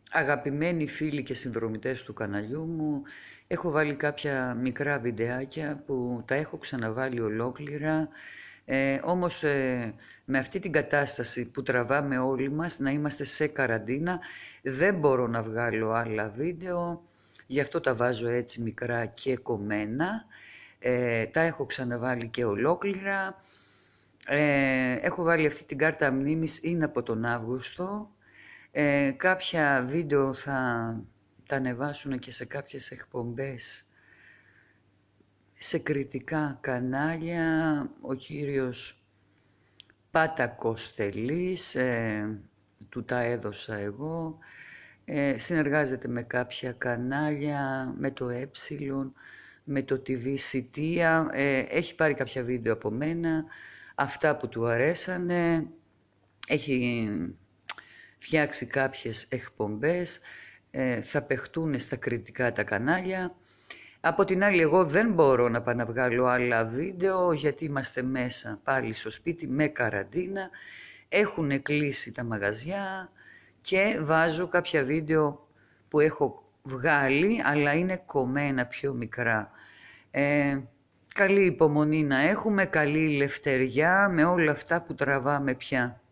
Αγαπημένοι φίλοι και συνδρομητές του καναλιού μου, έχω βάλει κάποια μικρά βιντεάκια που τα έχω ξαναβάλει ολόκληρα. Όμως με αυτή την κατάσταση που τραβάμε όλοι μας, να είμαστε σε καραντίνα, δεν μπορώ να βγάλω άλλα βίντεο, γι' αυτό τα βάζω έτσι μικρά και κομμένα. Τα έχω ξαναβάλει και ολόκληρα. Έχω βάλει αυτή την κάρτα μνήμης, είναι από τον Αύγουστο. Κάποια βίντεο θα τα ανεβάσουν και σε κάποιες εκπομπές σε κριτικά κανάλια. Ο κύριος Πάτα Κοστελής, του τα έδωσα εγώ, συνεργάζεται με κάποια κανάλια, με το με το TV City, έχει πάρει κάποια βίντεο από μένα, αυτά που του αρέσανε, έχει φτιάξει κάποιες εκπομπές, θα παιχτούν στα κριτικά τα κανάλια. Από την άλλη, εγώ δεν μπορώ να πάω να βγάλω άλλα βίντεο, γιατί είμαστε μέσα πάλι στο σπίτι με καραντίνα, έχουν κλείσει τα μαγαζιά και βάζω κάποια βίντεο που έχω βγάλει, αλλά είναι κομμένα πιο μικρά. Καλή υπομονή να έχουμε, καλή ελευθεριά με όλα αυτά που τραβάμε πια.